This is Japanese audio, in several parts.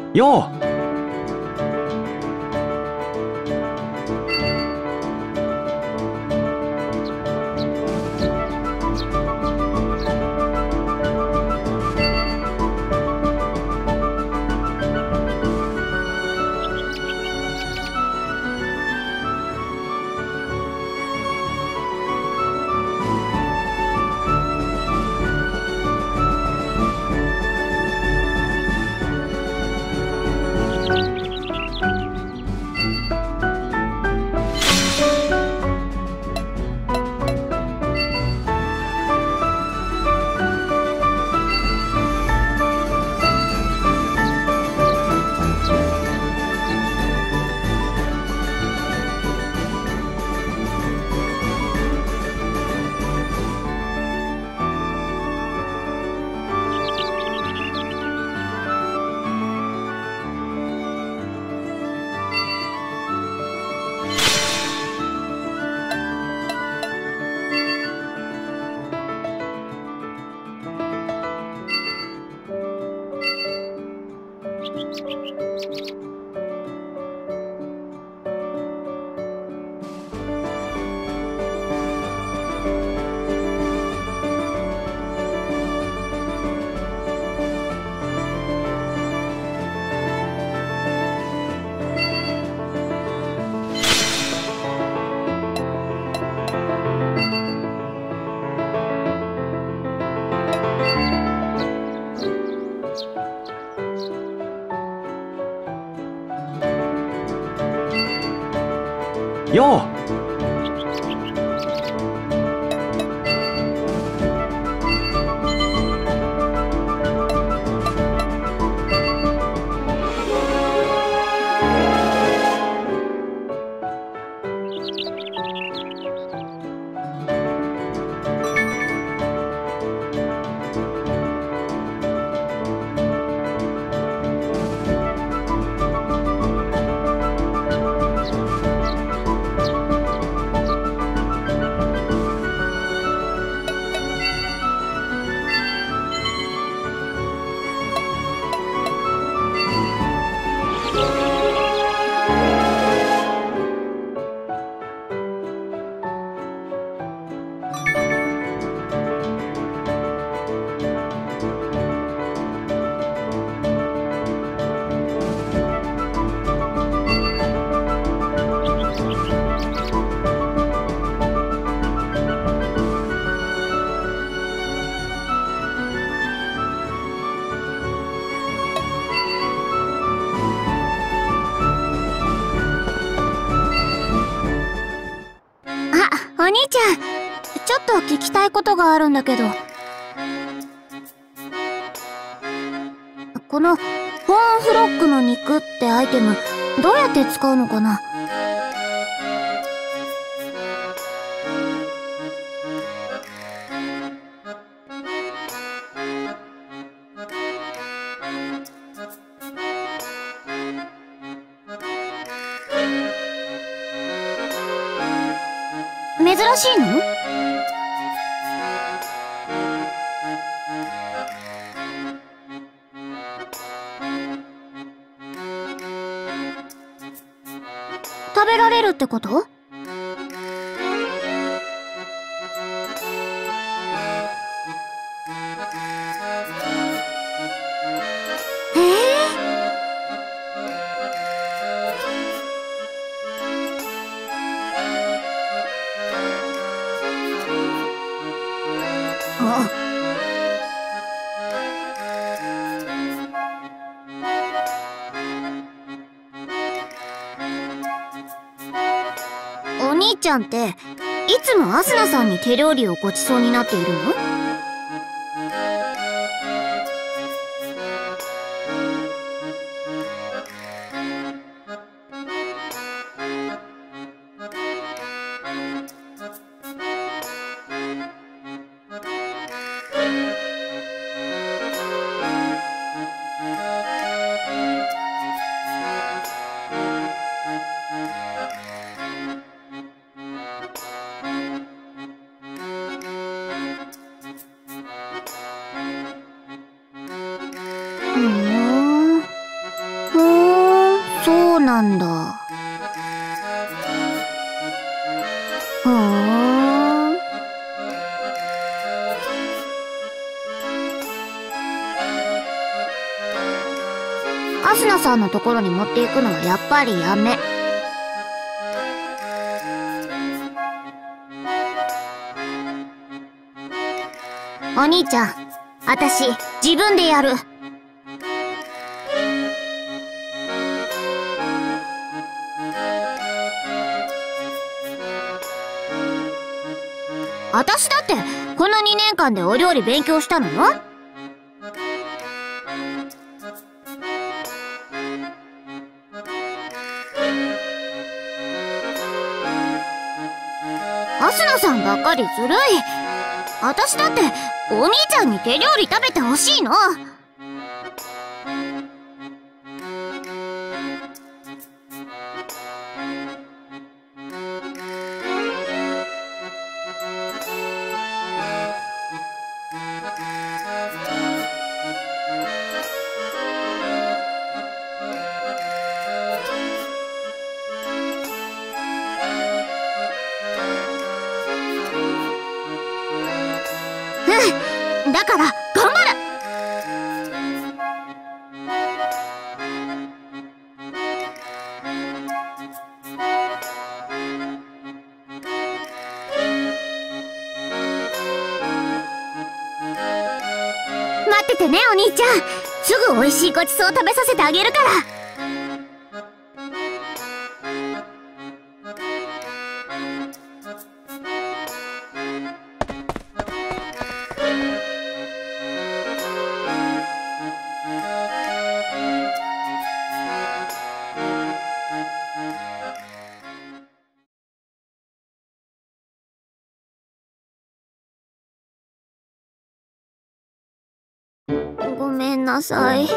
よう。よう。 お兄ちゃん、ちょっと聞きたいことがあるんだけど。このホーンフロックの肉ってアイテム、どうやって使うのかな？珍しいの？食べられるってこと？お兄ちゃんっていつもアスナさんに手料理をごちそうになっているの？ふーん。 なんだ。ふーん。アスナさんのところに持っていくのはやっぱりやめ。お兄ちゃん、あたし自分でやる。あたしだってこの2年間でお料理勉強したのよ。アスナさんばっかりずるい。あたしだってお兄ちゃんに手料理食べてほしいの。だから頑張る。待っててねお兄ちゃん、すぐ美味しいごちそう食べさせてあげるから。ごめんなさい。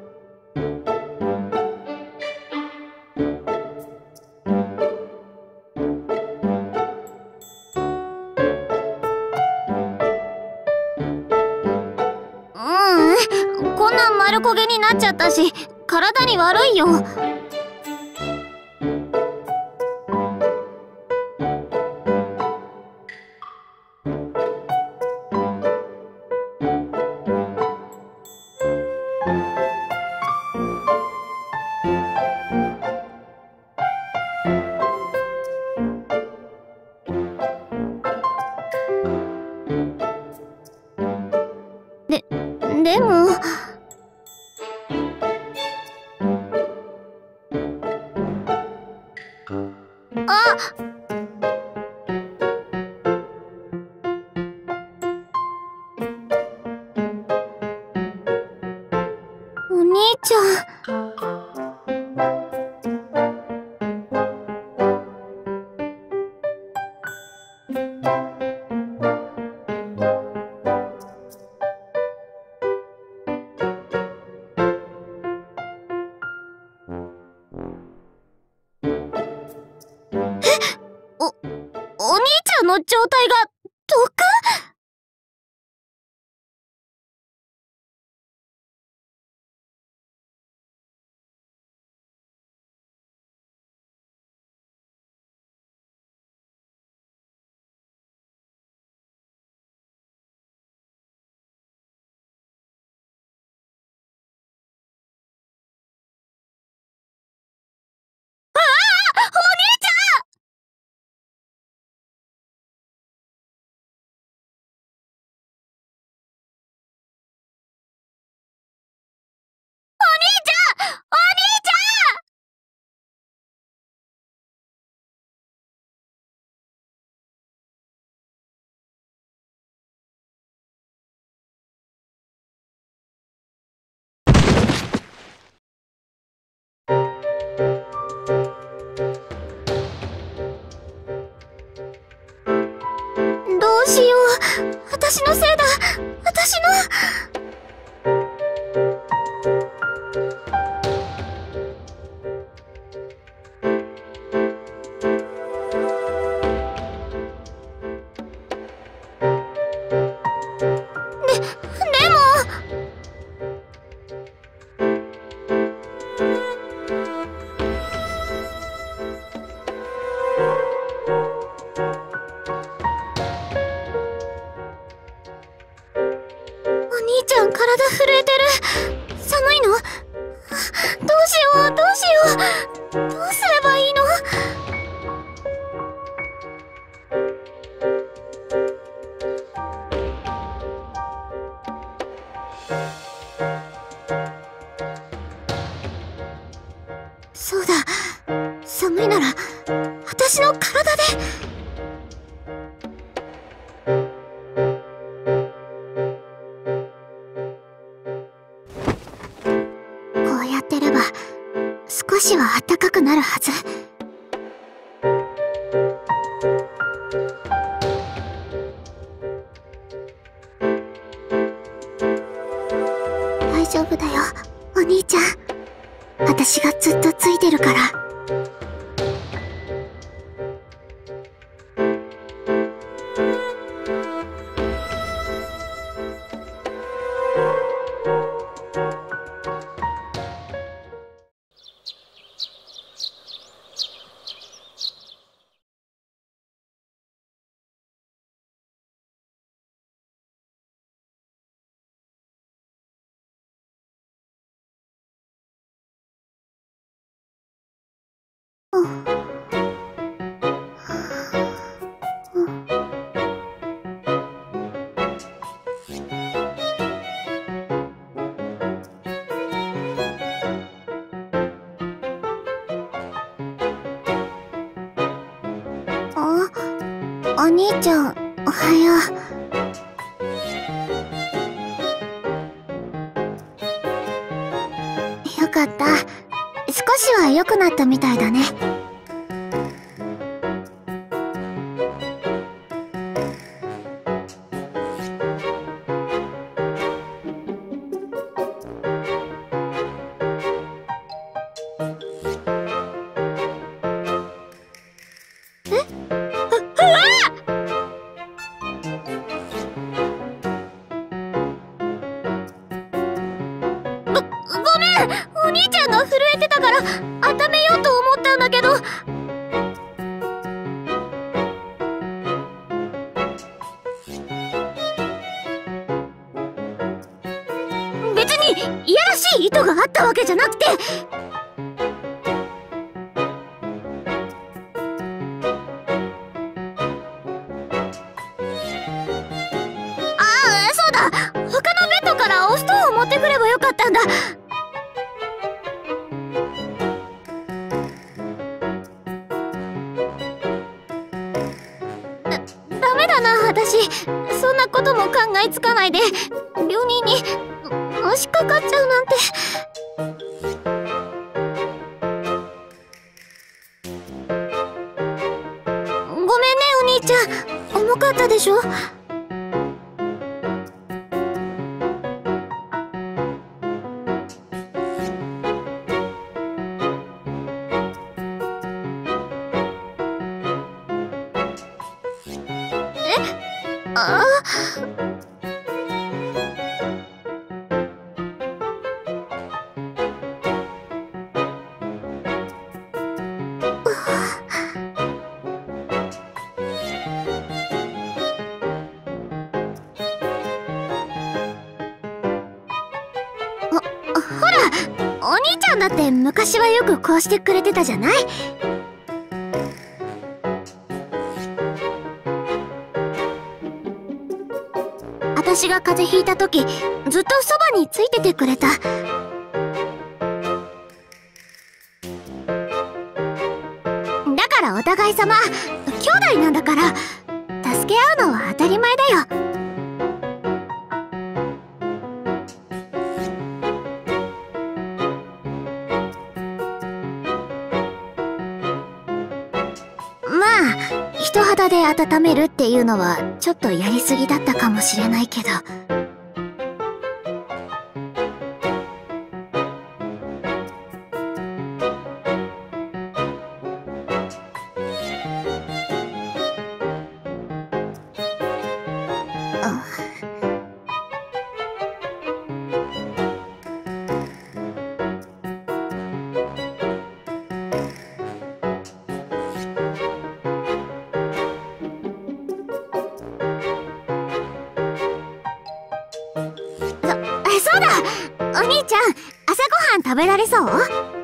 こんな丸焦げになっちゃったし、体に悪いよ。でもお兄ちゃん。お兄ちゃんの状態が毒？どうしよう。私のせいだ。私の。でもちゃん体震えてる。寒いの？どうしようどうしよう。どうすればいいの？そうだ、寒いなら私の体で。こうやってれば少しは暖かくなるはず。大丈夫だよ、お兄ちゃん。私がずっとついてるから。お兄ちゃん、おはよう。よかった。少しは良くなったみたいだね。ごめん、お兄ちゃんが震えてたから温めようと思ったんだけど。別にいやらしい意図があったわけじゃなくて。そうだ、他のベッドからお布団を持ってくればよかったんだ。ダメだな、私。そんなことも考えつかないで病人にのしかかっちゃうなんて。ごめんね、お兄ちゃん。重かったでしょ？あほら、お兄ちゃんだって昔はよくこうしてくれてたじゃない？私が風邪ひいた時、ずっとそばについててくれた。だからお互い様、兄弟なんだから、助け合うのは当たり前だよ。まあ、人肌で温めるっていうのはちょっとやりすぎだったかもしれないけど。 そうだ、お兄ちゃん朝ごはん食べられそう？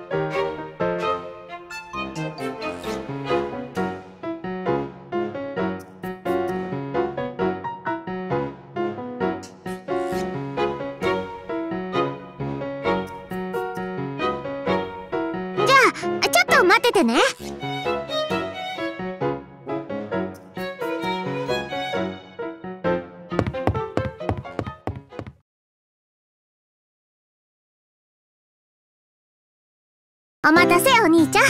じゃあちょっと待っててね。お待たせ、お兄ちゃん。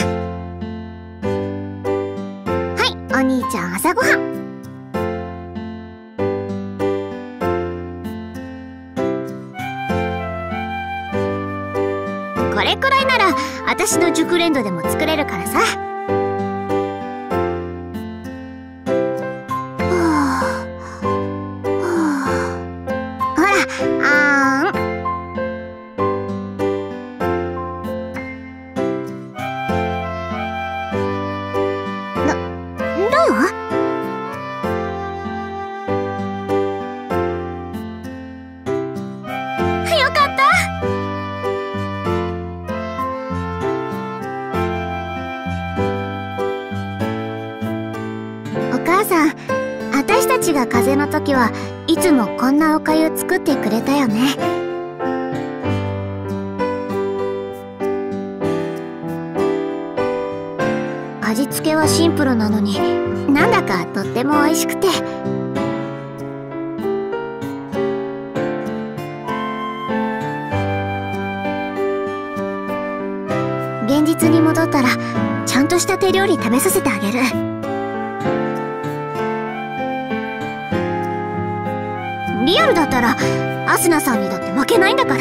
はい、お兄ちゃん朝ごはん。これくらいなら私の熟練度でも作れるからさ。ほら、あーん。どう？よかった。お母さん、私たちが風邪の時はいつもこんなお粥作ってくれたよね。味付けはシンプルなのになんだかとっても美味しくて。現実に戻ったらちゃんとした手料理食べさせてあげる。リアルだったらアスナさんにだって負けないんだから。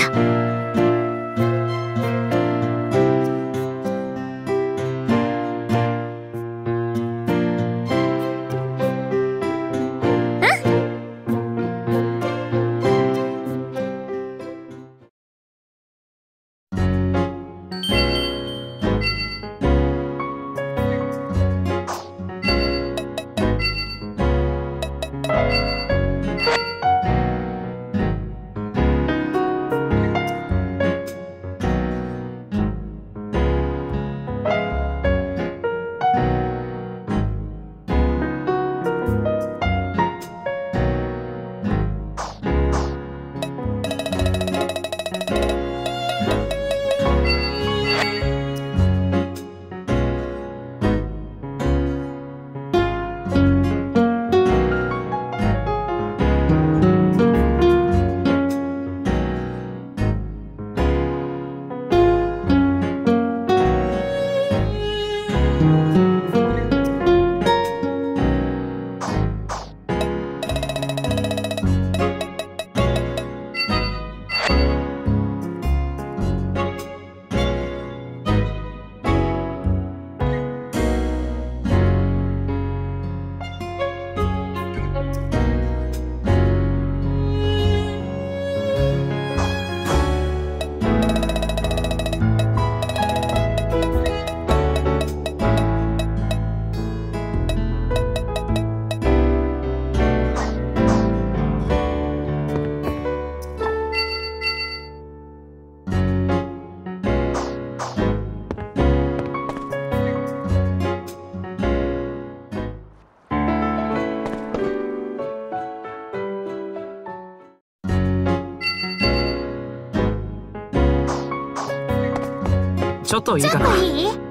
ちょっといいかな。 ちょっといい？